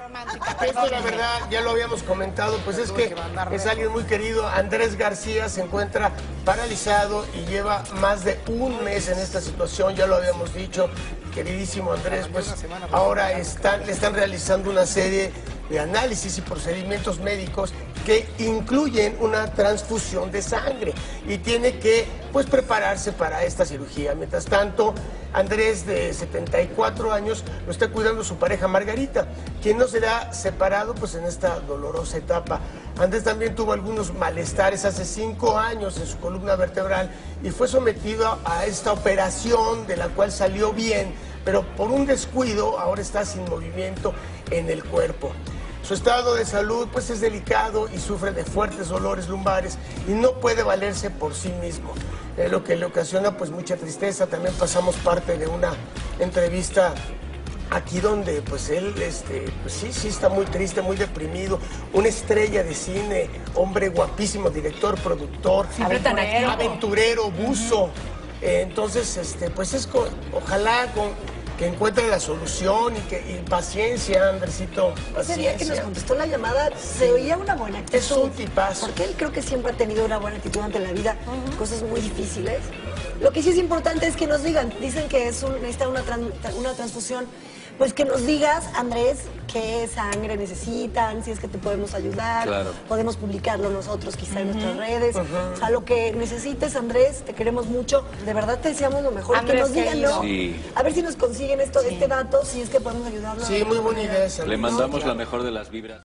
romántica. Esto, la verdad, ya lo habíamos comentado, pues es que es alguien muy querido. Andrés García se encuentra paralizado y lleva más de un mes en esta situación, ya lo habíamos dicho. Queridísimo Andrés, pues ahora le están realizando una serie de análisis y procedimientos médicos que incluyen una transfusión de sangre y tiene que pues prepararse para esta cirugía. Mientras tanto, Andrés, de 74 años, lo está cuidando su pareja Margarita, quien no será separado pues en esta dolorosa etapa. Andrés también tuvo algunos malestares hace 5 años en su columna vertebral y fue sometido a esta operación de la cual salió bien, pero por un descuido ahora está sin movimiento en el cuerpo. Su estado de salud pues es delicado y sufre de fuertes dolores lumbares y no puede valerse por sí mismo, lo que le ocasiona pues mucha tristeza. También pasamos parte de una entrevista aquí donde pues él pues sí está muy triste, muy deprimido, una estrella de cine, hombre guapísimo, director, productor, aventurero, buzo. Entonces pues ojalá que encuentre la solución y paciencia, Andresito, paciencia. Ese día que nos contestó la llamada se oía una buena actitud. Es un tipazo. Porque él creo que siempre ha tenido una buena actitud ante la vida, cosas muy difíciles. Lo que sí es importante es que nos digan, dicen que necesita una transfusión, pues que nos digas, Andrés, qué sangre necesitan, si es que te podemos ayudar, podemos publicarlo nosotros quizá en nuestras redes. O sea, lo que necesites, Andrés, te queremos mucho, de verdad te deseamos lo mejor. Andrés, que nos digan, ¿no? Sí. A ver si nos consiguen este dato, si es que podemos ayudarlo. Sí, muy buena idea esa. Le mandamos la mejor de las vibras.